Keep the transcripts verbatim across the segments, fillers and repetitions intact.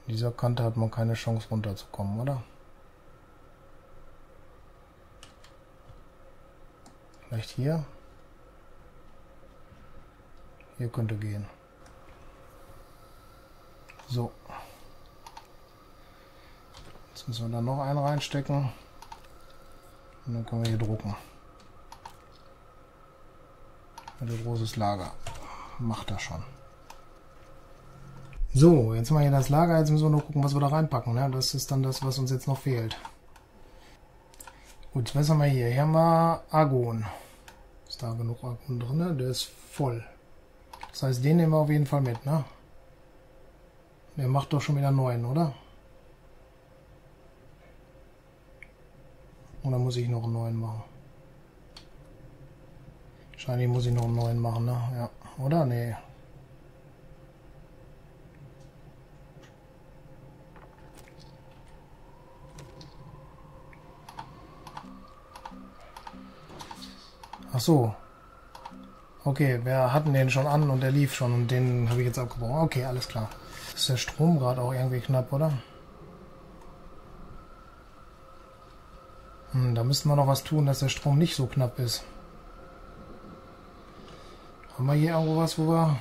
In dieser Kante hat man keine Chance runterzukommen, oder? Vielleicht hier? Hier könnte gehen. So. Jetzt müssen wir da noch einen reinstecken. Und dann können wir hier drucken. Ein großes Lager. Macht das schon. So, jetzt haben wir hier das Lager. Jetzt müssen wir nur gucken, was wir da reinpacken. Ne? Das ist dann das, was uns jetzt noch fehlt. Gut, was haben wir hier? Hier haben wir Argon. Ist da genug Argon drin? Ne? Der ist voll. Das heißt, den nehmen wir auf jeden Fall mit. Ne? Der macht doch schon wieder neun, oder? Oder muss ich noch einen neuen machen? Wahrscheinlich muss ich noch einen neuen machen, ne? Ja. Oder? Nee. Ach so. Okay, wir hatten den schon an und der lief schon und den habe ich jetzt abgebrochen. Okay, alles klar. Ist der Strom gerade auch irgendwie knapp, oder? Hm, da müssten wir noch was tun, dass der Strom nicht so knapp ist. Haben wir hier irgendwo was, wo wir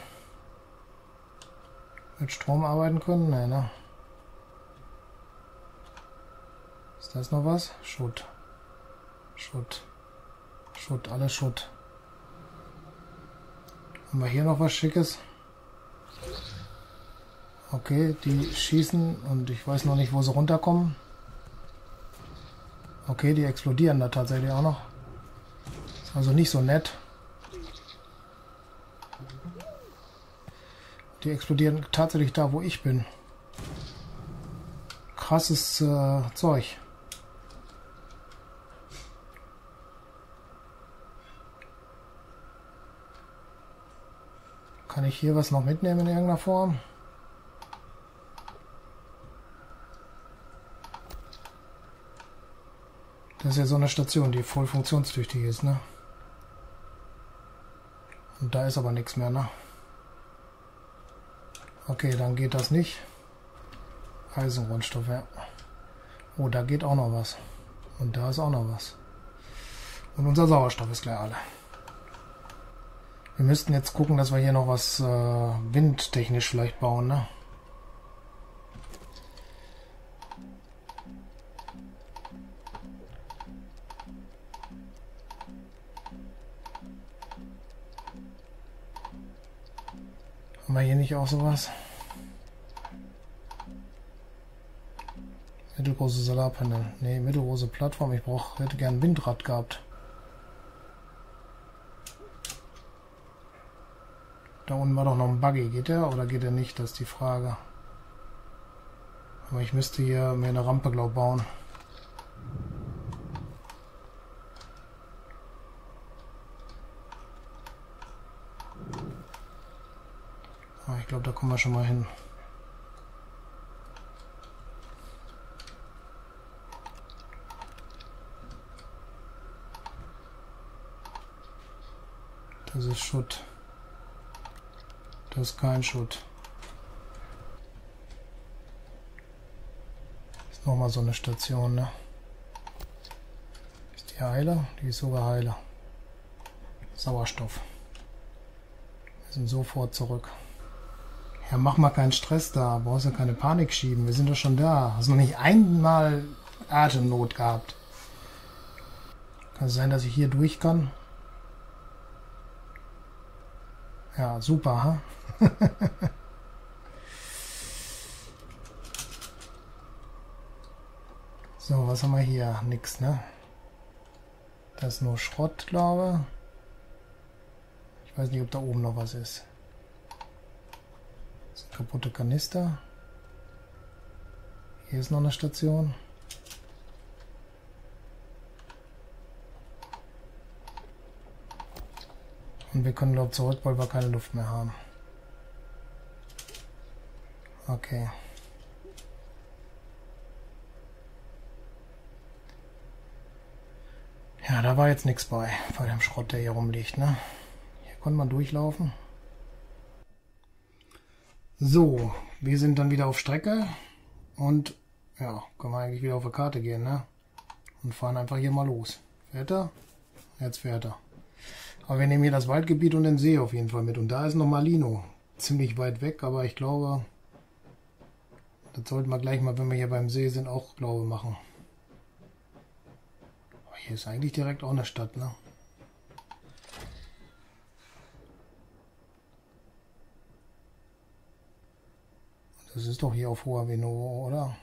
mit Strom arbeiten können? Nein, ne? Ist das noch was? Schutt. Schutt. Schutt, alles Schutt. Haben wir hier noch was Schickes? Okay, die schießen und ich weiß noch nicht, wo sie runterkommen. Okay, die explodieren da tatsächlich auch noch. Ist also nicht so nett. Die explodieren tatsächlich da, wo ich bin. Krasses äh, Zeug. Kann ich hier was noch mitnehmen in irgendeiner Form? Das ist ja so eine Station, die voll funktionstüchtig ist, ne? Und da ist aber nichts mehr, ne? Okay, dann geht das nicht. Eisengrundstoff, ja. Oh, da geht auch noch was. Und da ist auch noch was. Und unser Sauerstoff ist gleich alle. Wir müssten jetzt gucken, dass wir hier noch was äh, windtechnisch vielleicht bauen, ne? Haben wir hier nicht auch sowas? Mittelgroße Solarpanel. Ne, mittelgroße Plattform. Ich brauch, hätte gern ein Windrad gehabt. Da unten war doch noch ein Buggy. Geht der oder geht er nicht? Das ist die Frage. Aber ich müsste hier mir eine Rampe, glaube ich, bauen. Ah, ich glaube, da kommen wir schon mal hin. Das ist Schutt. Das ist kein Schutt. Ist nochmal so eine Station, ne? Ist die heile? Die ist sogar heile. Sauerstoff. Wir sind sofort zurück. Ja, mach mal keinen Stress da. Brauchst ja keine Panik schieben. Wir sind doch schon da. Hast noch nicht einmal Atemnot gehabt. Kann es sein, dass ich hier durch kann? Ja, super, ha? So, was haben wir hier? Nix, ne? Das ist nur Schrott, glaube ich. Ich weiß nicht, ob da oben noch was ist. Das sind kaputte Kanister. Hier ist noch eine Station. Und wir können, glaube ich, zurück, weil wir keine Luft mehr haben. Okay. Ja, da war jetzt nichts bei, bei dem Schrott, der hier rumliegt, ne? Hier konnte man durchlaufen. So, wir sind dann wieder auf Strecke. Und ja, können wir eigentlich wieder auf die Karte gehen, ne? Und fahren einfach hier mal los. Fährt er? Jetzt fährt er. Aber wir nehmen hier das Waldgebiet und den See auf jeden Fall mit. Und da ist noch Malino. Ziemlich weit weg, aber ich glaube, das sollten wir gleich mal, wenn wir hier beim See sind, auch, glaube ich, machen. Aber hier ist eigentlich direkt auch eine Stadt, ne? Das ist doch hier auf Hoher Venovo, oder?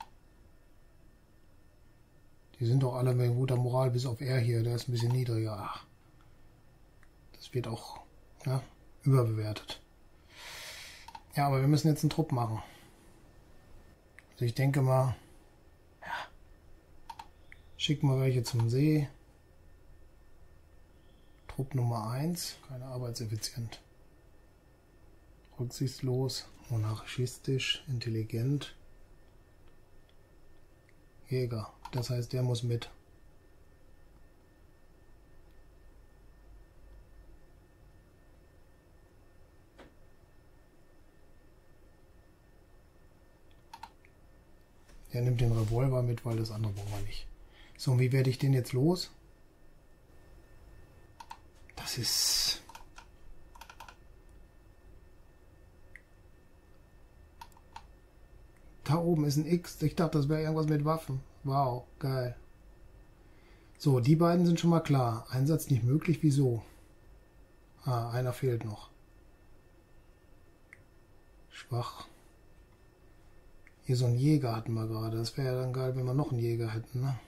Die sind doch alle mit guter Moral, bis auf er hier, der ist ein bisschen niedriger. Ach, das wird auch, ja, überbewertet. Ja, aber wir müssen jetzt einen Trupp machen. Also ich denke mal, ja, schicken wir welche zum See. Trupp Nummer eins, keine arbeitseffizient. Rücksichtslos, monarchistisch, intelligent. Jäger, das heißt, der muss mit. Er nimmt den Revolver mit, weil das andere brauchen wir nicht. So, und wie werde ich den jetzt los? Das ist... Da oben ist ein X. Ich dachte, das wäre irgendwas mit Waffen. Wow, geil. So, die beiden sind schon mal klar. Einsatz nicht möglich. Wieso? Ah, einer fehlt noch. Schwach. Hier so einen Jäger hatten wir gerade. Das wäre ja dann geil, wenn wir noch einen Jäger hätten, ne?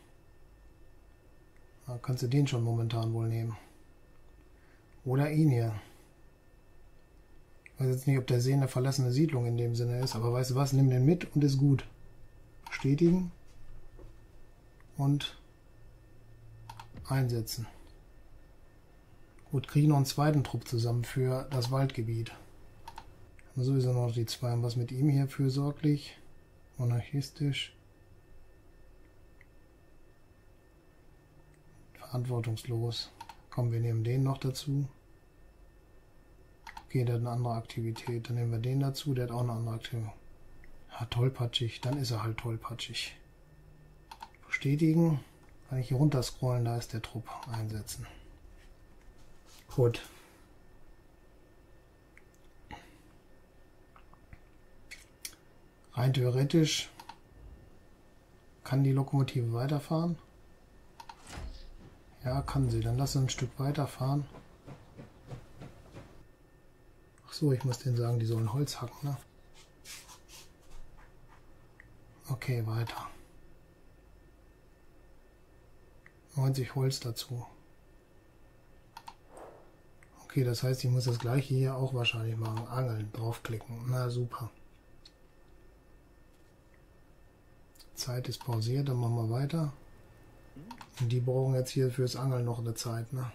Da kannst du den schon momentan wohl nehmen. Oder ihn hier. Ich weiß jetzt nicht, ob der See eine verlassene Siedlung in dem Sinne ist, aber weißt du was, nimm den mit und ist gut. Bestätigen. Und einsetzen. Gut, kriegen noch einen zweiten Trupp zusammen für das Waldgebiet. Haben wir sowieso noch die zwei. Und was mit ihm hier fürsorglich? Monarchistisch. Verantwortungslos. Komm, wir nehmen den noch dazu. Okay, der hat eine andere Aktivität. Dann nehmen wir den dazu, der hat auch eine andere Aktivität. Ja, tollpatschig. Dann ist er halt tollpatschig. Bestätigen. Kann ich hier runter scrollen, da ist der Trupp. Einsetzen. Gut. Rein theoretisch kann die Lokomotive weiterfahren. Ja, kann sie. Dann lass sie ein Stück weiterfahren. Ach so, ich muss denen sagen, die sollen Holz hacken, ne? Okay, weiter. neunzig Holz dazu. Okay, das heißt, ich muss das gleiche hier auch wahrscheinlich machen. Angeln, draufklicken. Na super. Zeit ist pausiert, dann machen wir weiter. Und die brauchen jetzt hier fürs Angeln noch eine Zeit, ne?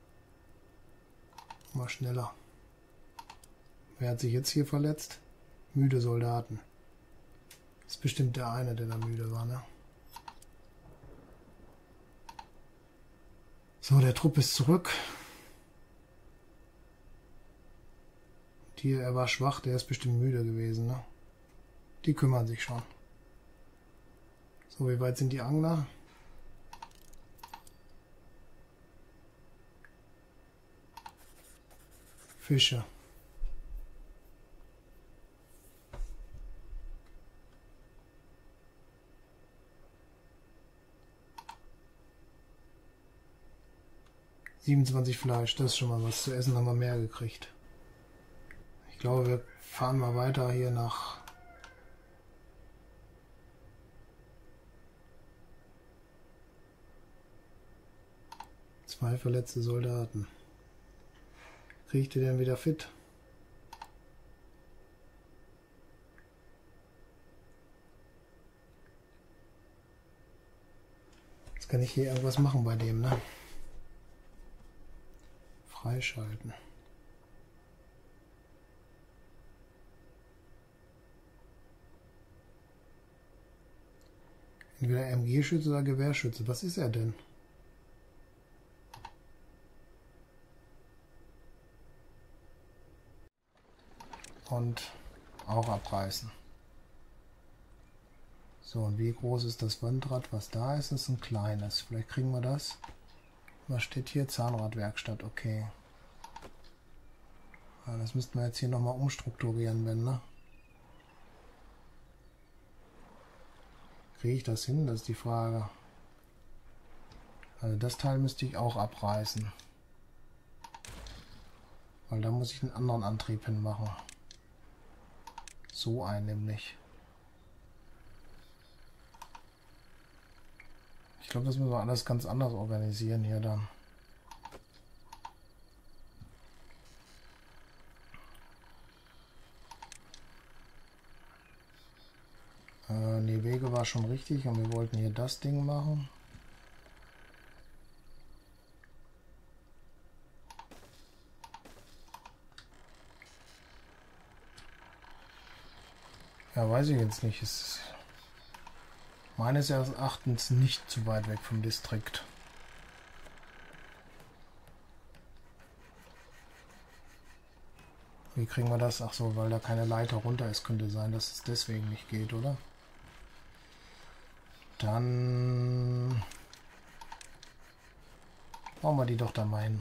Mal schneller. Wer hat sich jetzt hier verletzt? Müde Soldaten. Das ist bestimmt der eine, der da müde war, ne? So, der Trupp ist zurück. Hier, er war schwach, der ist bestimmt müde gewesen, ne? Die kümmern sich schon. So, wie weit sind die Angler? Fische. siebenundzwanzig Fleisch, das ist schon mal was zu essen, haben wir mehr gekriegt. Ich glaube, wir fahren mal weiter hier nach zwei verletzte Soldaten. Kriegt ihr denn wieder fit? Jetzt kann ich hier irgendwas machen bei dem, ne? Freischalten. Entweder M G-Schütze oder Gewehrschütze. Was ist er denn? Und auch abreißen. So, und wie groß ist das Wandrad, was da ist? Das ist ein kleines. Vielleicht kriegen wir das. Was steht hier? Zahnradwerkstatt, okay. Ja, das müssten wir jetzt hier nochmal umstrukturieren, wenn, ne? Kriege ich das hin? Das ist die Frage. Also das Teil müsste ich auch abreißen. Weil da muss ich einen anderen Antrieb hinmachen. So ein nämlich. Ich glaube, das müssen wir alles ganz anders organisieren hier dann. Äh, die Wege war schon richtig und wir wollten hier das Ding machen. Ja, weiß ich jetzt nicht. Es ist meines Erachtens nicht zu weit weg vom Distrikt. Wie kriegen wir das? Ach so, weil da keine Leiter runter ist, könnte sein, dass es deswegen nicht geht, oder? Dann bauen wir die doch da mal hin.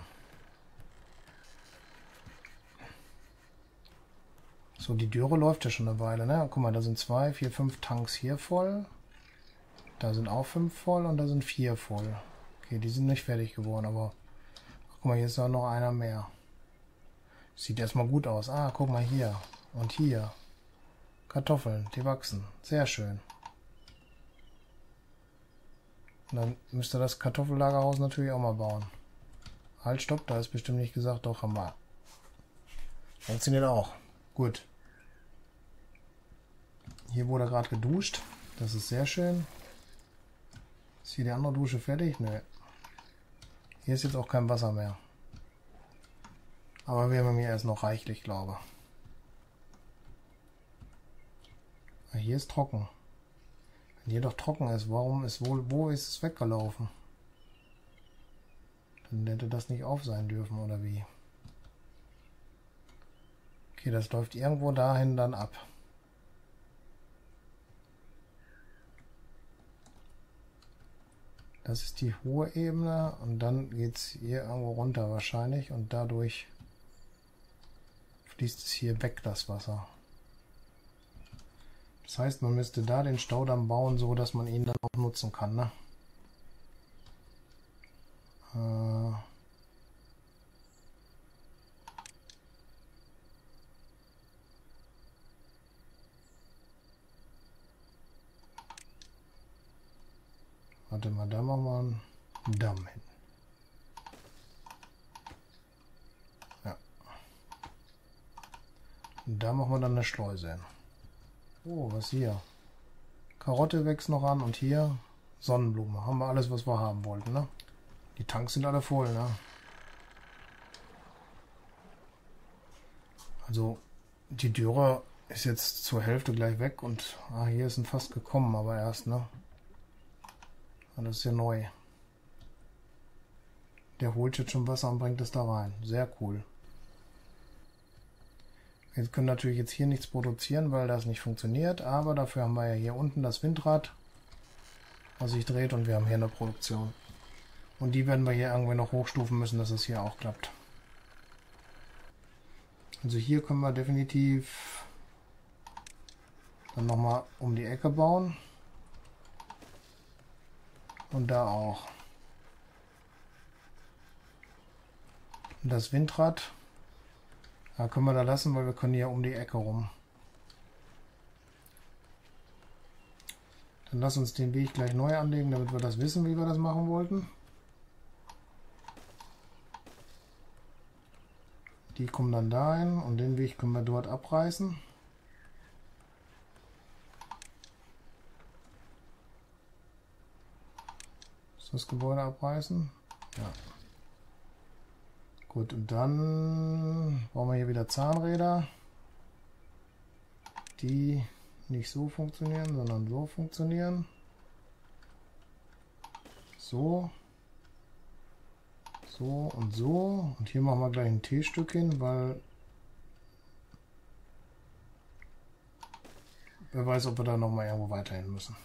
So, die Dürre läuft ja schon eine Weile, ne? Guck mal, da sind zwei, vier, fünf Tanks hier voll. Da sind auch fünf voll und da sind vier voll. Okay, die sind nicht fertig geworden, aber ach, guck mal, hier ist auch noch einer mehr. Sieht erstmal gut aus. Ah, guck mal hier und hier. Kartoffeln, die wachsen. Sehr schön. Und dann müsste das Kartoffellagerhaus natürlich auch mal bauen. Halt, stopp, da ist bestimmt nicht gesagt. Doch, haben wir. Funktioniert auch. Gut. Hier wurde gerade geduscht. Das ist sehr schön. Ist hier die andere Dusche fertig? Nö. Hier ist jetzt auch kein Wasser mehr. Aber wir haben hier erst noch reichlich, glaube ich. Hier ist trocken. Wenn hier doch trocken ist, warum ist wohl, wo ist es weggelaufen? Dann hätte das nicht auf sein dürfen, oder wie? Okay, das läuft irgendwo dahin dann ab. Das ist die hohe Ebene und dann geht es hier irgendwo runter wahrscheinlich und dadurch fließt es hier weg, das Wasser. Das heißt, man müsste da den Staudamm bauen, so dass man ihn dann auch nutzen kann, ne? Äh Warte mal, da machen wir einen Damm hin. Ja. Und da machen wir dann eine Schleuse hin. Oh, was hier? Karotte wächst noch an und hier Sonnenblume. Haben wir alles, was wir haben wollten, ne? Die Tanks sind alle voll, ne? Also die Dürre ist jetzt zur Hälfte gleich weg und ah, hier ist ein fast gekommen, aber erst, ne? Das ist ja neu. Der holt jetzt schon Wasser und bringt es da rein. Sehr cool. Wir können natürlich jetzt hier nichts produzieren, weil das nicht funktioniert, aber dafür haben wir ja hier unten das Windrad, was sich dreht, und wir haben hier eine Produktion. Und die werden wir hier irgendwie noch hochstufen müssen, dass es hier auch klappt. Also hier können wir definitiv dann nochmal um die Ecke bauen. Und da auch. Und das Windrad, da können wir da lassen, weil wir können hier um die Ecke rum. Dann lass uns den Weg gleich neu anlegen, damit wir das wissen, wie wir das machen wollten. Die kommen dann dahin und den Weg können wir dort abreißen. Das Gebäude abreißen. Ja. Gut, und dann brauchen wir hier wieder Zahnräder, die nicht so funktionieren, sondern so funktionieren. So. So und so. Und hier machen wir gleich ein T-Stück hin, weil Wer weiß, ob wir da nochmal irgendwo weiterhin müssen.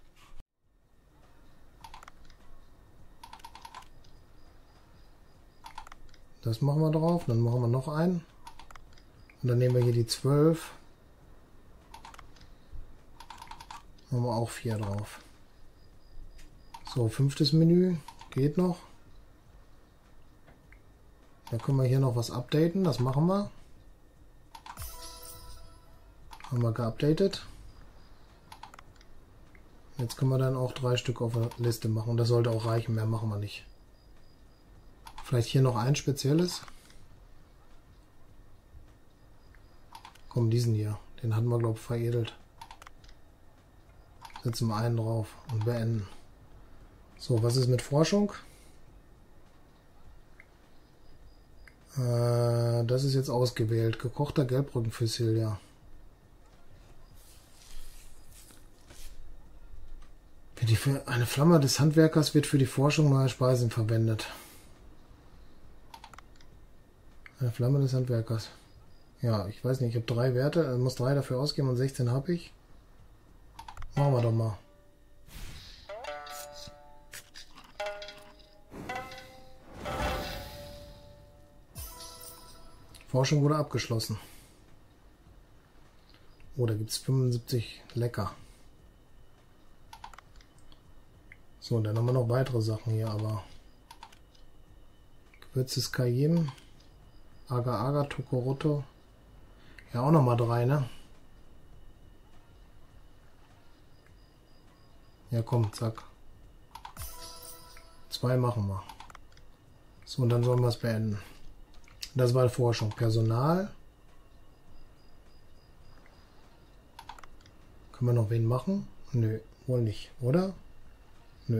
Das machen wir drauf. Dann machen wir noch einen. Und dann nehmen wir hier die zwölf. Machen wir auch vier drauf. So, fünftes Menü. Geht noch. Da können wir hier noch was updaten. Das machen wir. Haben wir geupdatet. Jetzt können wir dann auch drei Stück auf der Liste machen. Und das sollte auch reichen. Mehr machen wir nicht. Vielleicht hier noch ein spezielles. Komm, diesen hier. Den hatten wir, glaube ich, veredelt. Setzen wir einen drauf und beenden. So, was ist mit Forschung? Äh, das ist jetzt ausgewählt. Gekochter Gelbrückenfossil, ja. Für die, für eine Flamme des Handwerkers wird für die Forschung neuer Speisen verwendet. Eine Flamme des Handwerkers. Ja, ich weiß nicht, ich habe drei Werte, ich muss drei dafür ausgeben und sechzehn habe ich. Machen wir doch mal. Forschung wurde abgeschlossen. Oh, da gibt es fünfundsiebzig lecker. So, dann haben wir noch weitere Sachen hier, aber Gewürzes Cayenne, Agar Agar, Tokoroto. Ja, auch nochmal drei, ne? Ja, komm, zack. Zwei machen wir. So, und dann sollen wir es beenden. Das war Forschung. Personal. Können wir noch wen machen? Nö, wohl nicht, oder? Nö.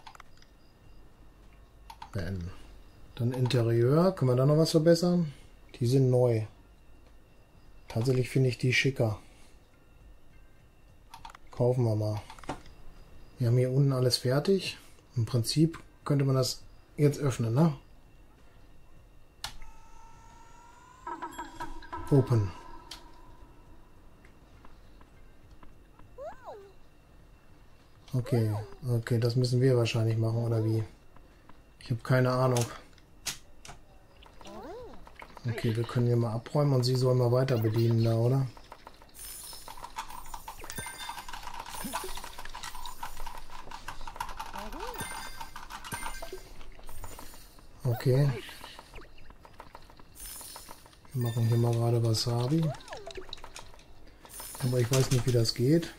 Beenden. Dann Interieur. Können wir da noch was verbessern? Die sind neu. Tatsächlich finde ich die schicker. Kaufen wir mal. Wir haben hier unten alles fertig. Im Prinzip könnte man das jetzt öffnen, ne? Open. Okay, okay, das müssen wir wahrscheinlich machen, oder wie? Ich habe keine Ahnung. Okay, wir können hier mal abräumen und sie sollen mal weiter bedienen da, oder? Okay. Wir machen hier mal gerade Wasabi. Aber ich weiß nicht, wie das geht.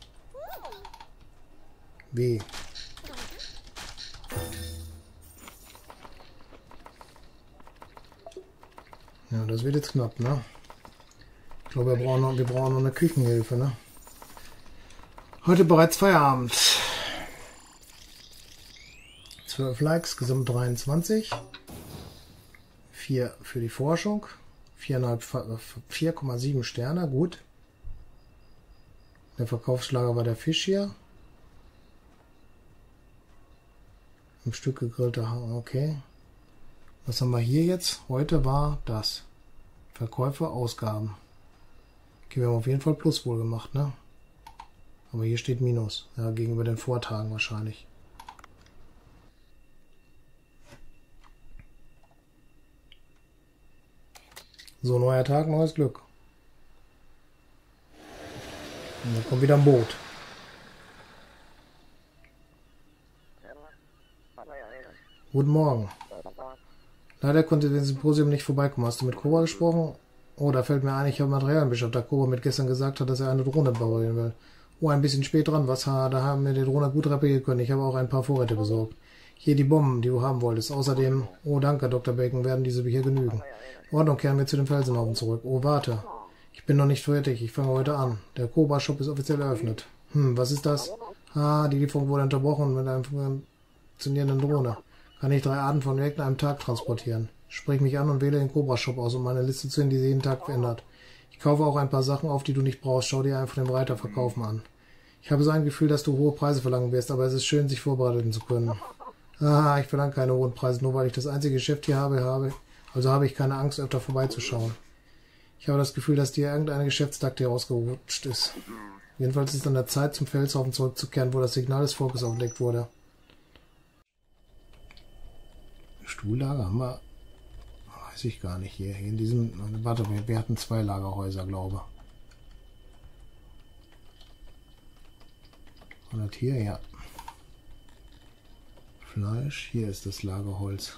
Wie? Ja, das wird jetzt knapp, ne? Ich glaube, wir brauchen noch, wir brauchen noch eine Küchenhilfe, ne? Heute bereits Feierabend. zwölf Likes, gesamt dreiundzwanzig. vier für die Forschung. vier Komma sieben Sterne, gut. Der Verkaufsschlager war der Fisch hier. Ein Stück gegrillter Haar, okay. Was haben wir hier jetzt? Heute war das. Verkäufe, Ausgaben. Okay, wir haben auf jeden Fall Plus wohl gemacht, ne? Aber hier steht Minus. Ja, gegenüber den Vortagen wahrscheinlich. So, neuer Tag, neues Glück. Und dann kommt wieder ein Boot. Guten Morgen. Leider konnte den Symposium nicht vorbeikommen. Hast du mit Cobra gesprochen? Oh, da fällt mir ein, ich habe Material beschafft, da Cobra mit gestern gesagt hat, dass er eine Drohne bauen will. Oh, ein bisschen spät dran. Was, da haben wir die Drohne gut reparieren können. Ich habe auch ein paar Vorräte besorgt. Hier die Bomben, die du haben wolltest. Außerdem, oh danke, Doktor Bacon, werden diese hier genügen. In Ordnung, kehren wir zu den Felsenhaufen zurück. Oh, warte. Ich bin noch nicht fertig. Ich fange heute an. Der Cobra-Shop ist offiziell eröffnet. Hm, was ist das? Ah, die Lieferung wurde unterbrochen mit einer funktionierenden Drohne. Kann ich drei Arten von Objekten an einem Tag transportieren. Sprich mich an und wähle den Cobra-Shop aus, um meine Liste zu sehen, die sich jeden Tag verändert. Ich kaufe auch ein paar Sachen auf, die du nicht brauchst. Schau dir einfach den Weiterverkaufen an. Ich habe so ein Gefühl, dass du hohe Preise verlangen wirst, aber es ist schön, sich vorbereiten zu können. Ah, ich verlange keine hohen Preise, nur weil ich das einzige Geschäft hier habe, habe. Also habe ich keine Angst, öfter vorbeizuschauen. Ich habe das Gefühl, dass dir irgendeine Geschäftstaktik rausgerutscht ist. Jedenfalls ist es an der Zeit, zum Felshaufen zurückzukehren, wo das Signal des Volkes aufgedeckt wurde. Stuhllager haben wir... Weiß ich gar nicht hier. hier in diesem... Warte, wir, wir hatten zwei Lagerhäuser, glaube ich. Und das hier, ja. Fleisch, hier ist das Lagerholz.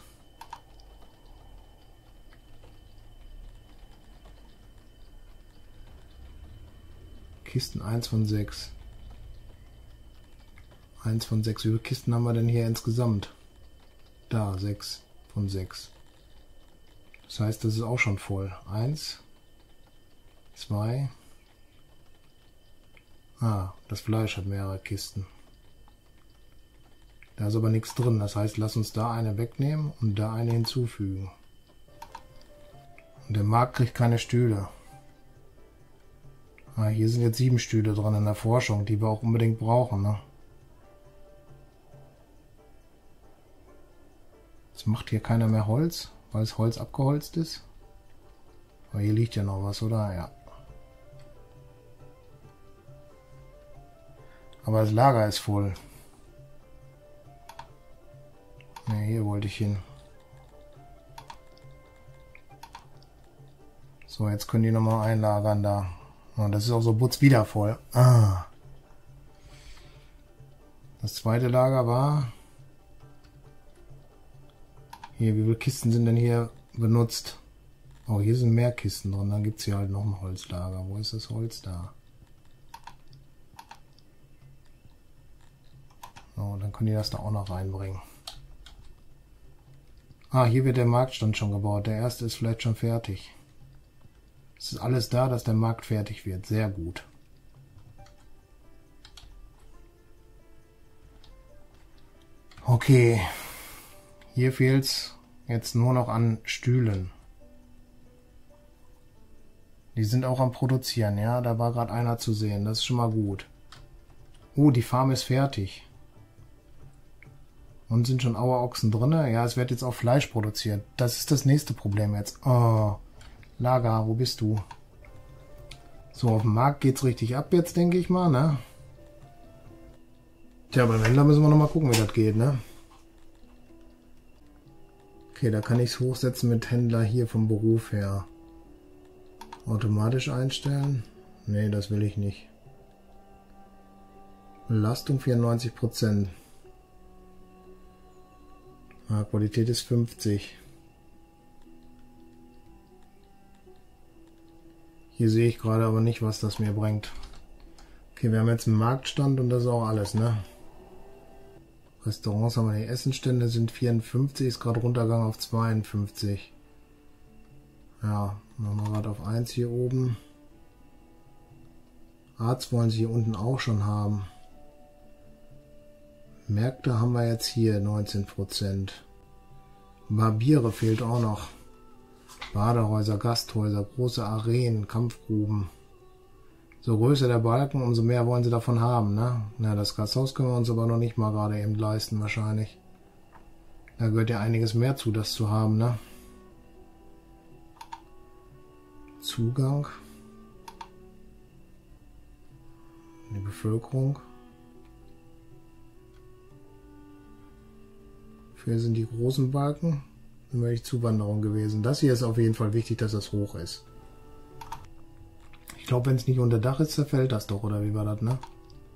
Kisten eins von sechs. eins von sechs. Wie viele Kisten haben wir denn hier insgesamt? Da, sechs von sechs. Das heißt, das ist auch schon voll. eins, zwei. Ah, das Fleisch hat mehrere Kisten. Da ist aber nichts drin. Das heißt, lass uns da eine wegnehmen und da eine hinzufügen. Und der Markt kriegt keine Stühle. Ah, hier sind jetzt sieben Stühle dran in der Forschung, die wir auch unbedingt brauchen, ne? Jetzt macht hier keiner mehr Holz, weil das Holz abgeholzt ist. Aber hier liegt ja noch was, oder? Ja. Aber das Lager ist voll. Ne, hier wollte ich hin. So, jetzt können die nochmal einlagern da. Und das ist auch so butz wieder voll. Ah. Das zweite Lager war... Hier, wie viele Kisten sind denn hier benutzt? Oh, hier sind mehr Kisten drin. Dann gibt es hier halt noch ein Holzlager. Wo ist das Holz da? So, dann können die das da auch noch reinbringen. Ah, hier wird der Marktstand schon gebaut. Der erste ist vielleicht schon fertig. Es ist alles da, dass der Markt fertig wird. Sehr gut. Okay. Hier fehlt es jetzt nur noch an Stühlen. Die sind auch am Produzieren, ja. Da war gerade einer zu sehen. Das ist schon mal gut. Oh, die Farm ist fertig. Und sind schon Auerochsen drin? Ja, es wird jetzt auch Fleisch produziert. Das ist das nächste Problem jetzt. Oh. Lager, wo bist du? So, auf dem Markt geht's richtig ab jetzt, denke ich mal, ne? Tja, beim Händler müssen wir noch mal gucken, wie das geht, ne? Okay, da kann ich es hochsetzen mit Händler hier vom Beruf her. Automatisch einstellen? Nee, das will ich nicht. Belastung vierundneunzig Prozent. Ah, Qualität ist fünfzig. Hier sehe ich gerade aber nicht, was das mir bringt. Okay, wir haben jetzt einen Marktstand und das ist auch alles, ne? Restaurants haben wir, die Essenstände sind vierundfünfzig, ist gerade runtergegangen auf zweiundfünfzig. Ja, machen wir gerade auf eins hier oben. Arzt wollen sie hier unten auch schon haben. Märkte haben wir jetzt hier neunzehn Prozent. Barbiere fehlt auch noch. Badehäuser, Gasthäuser, große Arenen, Kampfgruben. So größer der Balken, umso mehr wollen sie davon haben, ne? Na, das Gasthaus können wir uns aber noch nicht mal gerade eben leisten, wahrscheinlich. Da gehört ja einiges mehr zu, das zu haben, ne? Zugang. Die Bevölkerung. Für sind die großen Balken. Dann wäre ich Zuwanderung gewesen. Das hier ist auf jeden Fall wichtig, dass das hoch ist. Ich glaube, wenn es nicht unter Dach ist, zerfällt das doch, oder wie war das, ne?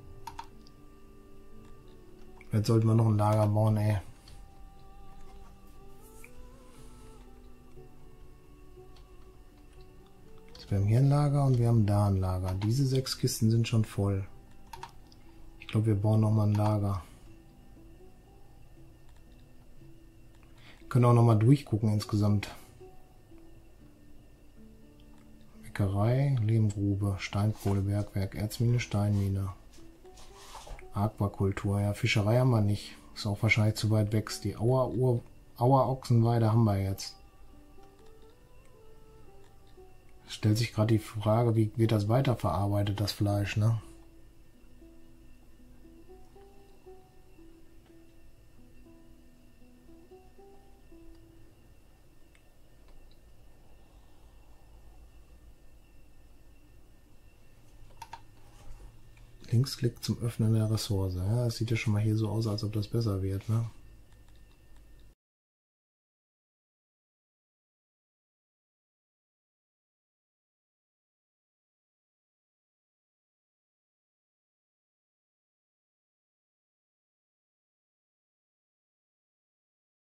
Jetzt sollten wir noch ein Lager bauen, ey. Jetzt, wir haben hier ein Lager und wir haben da ein Lager. Diese sechs Kisten sind schon voll. Ich glaube, wir bauen noch mal ein Lager. Können auch noch mal durchgucken insgesamt. Bäckerei, Lehmgrube, Steinkohlebergwerk, Erzmine, Steinmine. Aquakultur, ja, Fischerei haben wir nicht. Ist auch wahrscheinlich zu weit weg. Die Auer, Auer Ochsenweide haben wir jetzt. Es stellt sich gerade die Frage, wie wird das weiterverarbeitet, das Fleisch, ne? Linksklick zum Öffnen der Ressource. Ja, das sieht ja schon mal hier so aus, als ob das besser wird. Ne?